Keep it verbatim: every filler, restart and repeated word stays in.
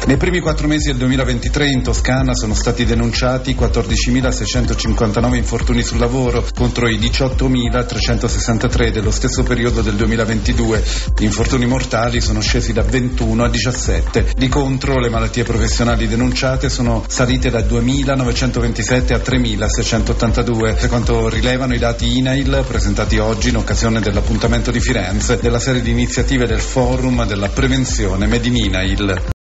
Nei primi quattro mesi del duemilaventitré in Toscana sono stati denunciati quattordicimilaseicentocinquantanove infortuni sul lavoro contro i diciottomilatrecentosessantatré dello stesso periodo del duemilaventidue. Gli infortuni mortali sono scesi da ventuno a diciassette. Di contro, le malattie professionali denunciate sono salite da duemilanovecentoventisette a tremilaseicentottantadue, secondo rilevano i dati I N A I L presentati oggi in occasione dell'appuntamento di Firenze della serie di iniziative del Forum della Prevenzione Made in I N A I L.